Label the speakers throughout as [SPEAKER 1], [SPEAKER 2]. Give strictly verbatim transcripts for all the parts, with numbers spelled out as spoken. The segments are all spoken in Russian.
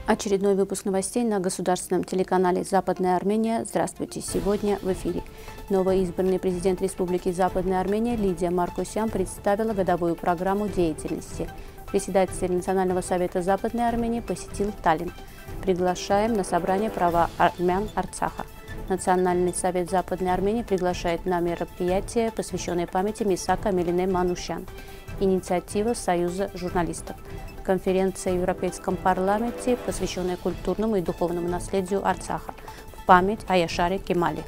[SPEAKER 1] Очередной выпуск новостей на государственном телеканале «Западная Армения». Здравствуйте! Сегодня в эфире. Новоизбранный президент Республики Западная Армения Лидия Маркосян представила годовую программу деятельности. Председатель Национального совета Западной Армении посетил Таллин. Приглашаем на собрание права армян Арцаха. Национальный совет Западной Армении приглашает на мероприятие, посвященное памяти Мисака Милине Манушян. Инициатива Союза журналистов. Конференция в Европейском парламенте, посвященная культурному и духовному наследию Арцаха, в память о Яшаре Кемале.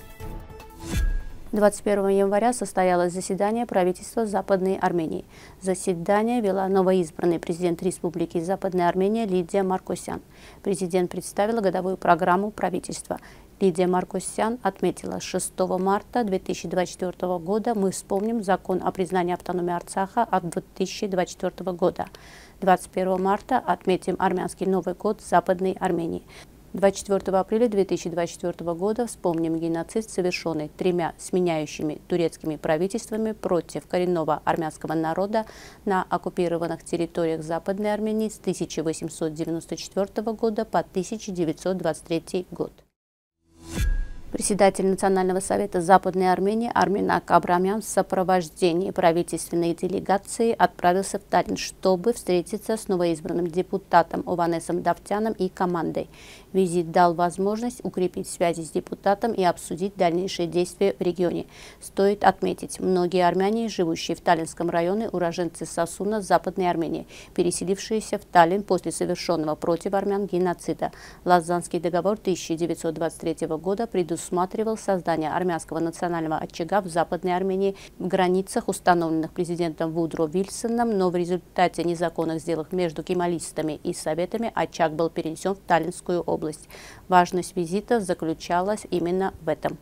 [SPEAKER 1] двадцать первого января состоялось заседание правительства Западной Армении. Заседание вела новоизбранный президент Республики Западная Армения Лидия Маркосян. Президент представила годовую программу правительства. Лидия Маркосян отметила, шестого марта две тысячи двадцать четвёртого года мы вспомним закон о признании автономии Арцаха от две тысячи двадцать четвёртого года. двадцать первого марта отметим армянский Новый год Западной Армении. двадцать четвёртого апреля две тысячи двадцать четвёртого года вспомним геноцид, совершенный тремя сменяющими турецкими правительствами против коренного армянского народа на оккупированных территориях Западной Армении с тысяча восемьсот девяносто четвёртого года по тысяча девятьсот двадцать третий год. Председатель Национального совета Западной Армении Арменак Абрамян в сопровождении правительственной делегации отправился в Таллин, чтобы встретиться с новоизбранным депутатом Ованесом Давтяном и командой. Визит дал возможность укрепить связи с депутатом и обсудить дальнейшие действия в регионе. Стоит отметить, многие армяне, живущие в Таллинском районе, уроженцы Сасуна, Западной Армении, переселившиеся в Таллин после совершенного против армян геноцида. Лозаннский договор тысяча девятьсот двадцать третьего года предусматривал создание армянского национального очага в Западной Армении в границах, установленных президентом Вудро Вильсоном, но в результате незаконных сделок между кемалистами и советами очаг был перенесен в Таллинскую область. Важность визита заключалась именно в этом.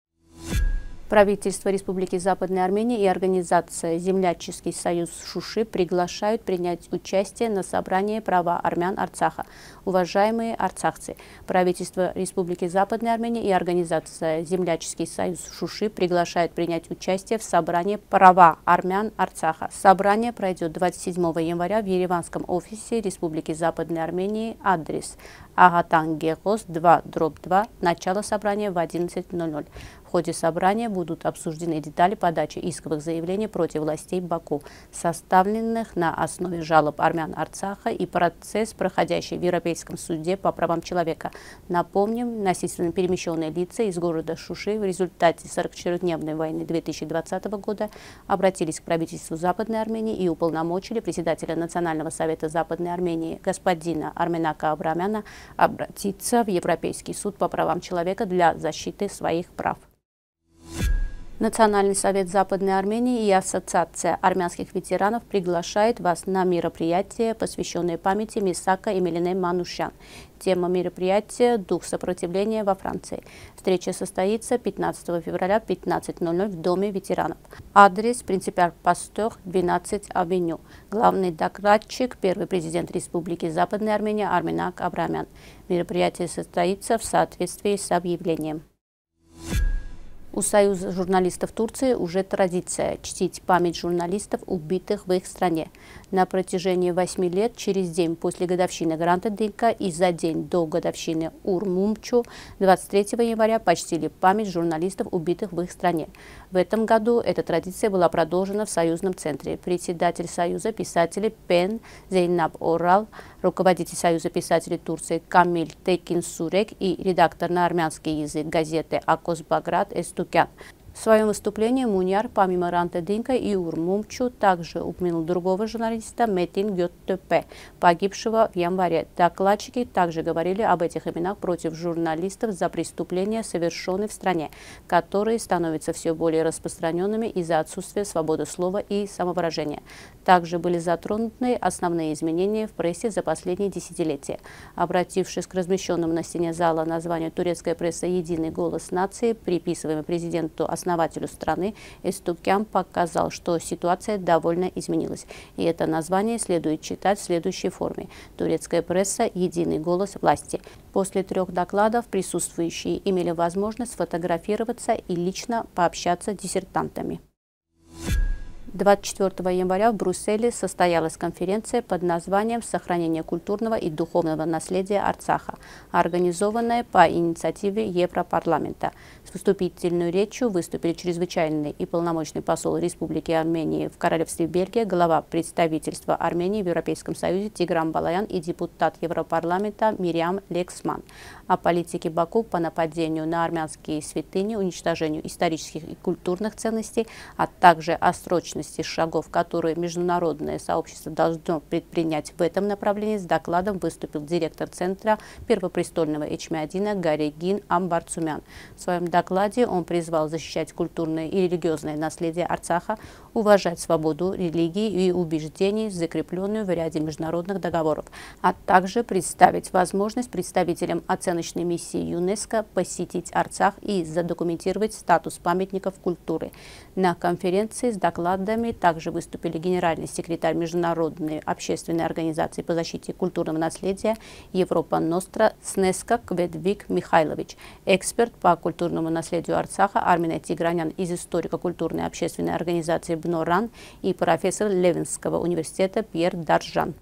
[SPEAKER 1] Правительство Республики Западная Армения и организация «Земляческий союз Шуши» приглашают принять участие на собрании права армян Арцаха. Уважаемые арцахцы, правительство Республики Западная Армения и организация «Земляческий союз Шуши» приглашают принять участие в собрании права армян Арцаха. Собрание пройдет двадцать седьмого января в Ереванском офисе Республики Западной Армении. Адрес: Агатан Гехос два дробь два. Начало собрания в одиннадцать ноль ноль. В ходе собрания будут обсуждены детали подачи исковых заявлений против властей Баку, составленных на основе жалоб армян Арцаха, и процесс, проходящий в Европейском суде по правам человека. Напомним, насильственно перемещенные лица из города Шуши в результате сорокачетырёхдневной войны две тысячи двадцатого года обратились к правительству Западной Армении и уполномочили председателя Национального совета Западной Армении господина Арменака Абрамяна обратиться в Европейский суд по правам человека для защиты своих прав. Национальный совет Западной Армении и Ассоциация армянских ветеранов приглашают вас на мероприятие, посвященное памяти Мисака и Милине Манушян. Тема мероприятия – «Дух сопротивления во Франции». Встреча состоится пятнадцатого февраля в пятнадцать ноль ноль в Доме ветеранов. Адрес: Принципиаль Пастер, двенадцать авеню. Главный докладчик – первый президент Республики Западная Армения Арменак Абрамян. Мероприятие состоится в соответствии с объявлением. У Союза журналистов Турции уже традиция чтить память журналистов, убитых в их стране. На протяжении восьми лет, через день после годовщины Гранта Динка и за день до годовщины Ур-Мумчу, двадцать третьего января почтили память журналистов, убитых в их стране. В этом году эта традиция была продолжена в Союзном центре. Председатель Союза писателей Пен Зейнаб Орал, руководитель Союза писателей Турции Камиль Текин-Сурек и редактор на армянский язык газеты Акос Баграт Эстукян. В своем выступлении Муньяр, помимо Ранта Динка и Ур-Мумчу, также упомянул другого журналиста Метин Гёттепе, погибшего в январе. Докладчики также говорили об этих именах против журналистов за преступления, совершенные в стране, которые становятся все более распространенными из-за отсутствия свободы слова и самовыражения. Также были затронуты основные изменения в прессе за последние десятилетия. Обратившись к размещенному на стене зала названию «Турецкая пресса. Единый голос нации», приписываемый президенту основателю страны, Эстукян показал, что ситуация довольно изменилась. И это название следует читать в следующей форме: «Турецкая пресса. Единый голос власти». После трех докладов присутствующие имели возможность сфотографироваться и лично пообщаться с диссертантами. двадцать четвёртого января в Брюсселе состоялась конференция под названием «Сохранение культурного и духовного наследия Арцаха», организованная по инициативе Европарламента. С выступительной речью выступили чрезвычайный и полномочный посол Республики Армения в Королевстве Бельгия, глава представительства Армении в Европейском Союзе Тигран Балаян и депутат Европарламента Мириам Лексман. О политике Баку по нападению на армянские святыни, уничтожению исторических и культурных ценностей, а также о срочности шагов, которые международное сообщество должно предпринять в этом направлении, с докладом выступил директор Центра Первопрестольного Эчмиадина Гарегин Амбарцумян. В своем докладе он призвал защищать культурное и религиозное наследие Арцаха, уважать свободу религии и убеждений, закрепленную в ряде международных договоров, а также представить возможность представителям оценочной миссии ЮНЕСКО посетить Арцах и задокументировать статус памятников культуры. На конференции с докладами также выступили генеральный секретарь Международной общественной организации по защите культурного наследия Европа Ностра Снеска Кведвик Михайлович, эксперт по культурному наследию Арцаха Армина Тигранян из историко-культурной общественной организации БНОРАН и профессор Левинского университета Пьер Даржан.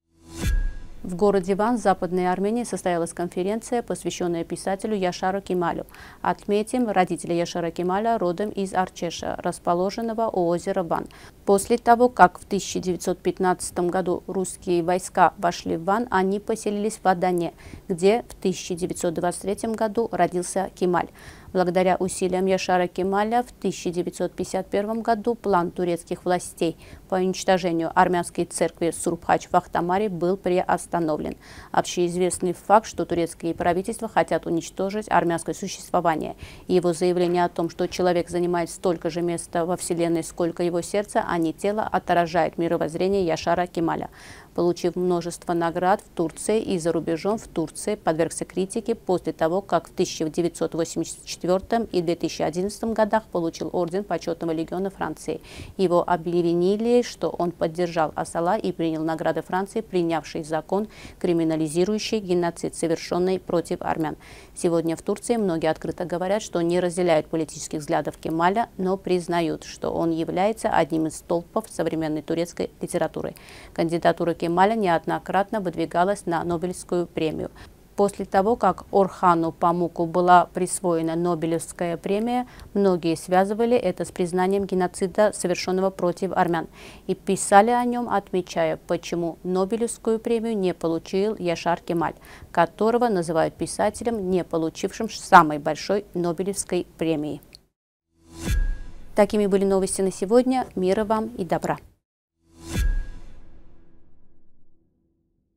[SPEAKER 1] В городе Ван, Западной Армении, состоялась конференция, посвященная писателю Яшару Кемалю. Отметим, родители Яшара Кемаля родом из Арчеша, расположенного у озера Ван. После того, как в тысяча девятьсот пятнадцатом году русские войска вошли в Ван, они поселились в Адане, где в тысяча девятьсот двадцать третьем году родился Кемаль. Благодаря усилиям Яшара Кемаля в тысяча девятьсот пятьдесят первом году план турецких властей по уничтожению армянской церкви Сурбхач в Ахтамаре был приостановлен. Общеизвестный факт, что турецкие правительства хотят уничтожить армянское существование. И его заявление о том, что человек занимает столько же места во Вселенной, сколько его сердце, а не тело, отражает мировоззрение Яшара Кемаля. Получив множество наград в Турции и за рубежом, в Турции подвергся критике после того, как в тысяча девятьсот восемьдесят четвёртом и две тысячи одиннадцатом годах получил орден Почетного легиона Франции. Его обвинили, что он поддержал Асала и принял награды Франции, принявший закон, криминализирующий геноцид, совершенный против армян. Сегодня в Турции многие открыто говорят, что не разделяют политических взглядов Кемаля, но признают, что он является одним из столпов современной турецкой литературы. Кандидатура Кемаля неоднократно выдвигалась на Нобелевскую премию. После того, как Орхану Памуку была присвоена Нобелевская премия, многие связывали это с признанием геноцида, совершенного против армян, и писали о нем, отмечая, почему Нобелевскую премию не получил Яшар Кемаль, которого называют писателем, не получившим самой большой Нобелевской премии. Такими были новости на сегодня. Мира вам и добра!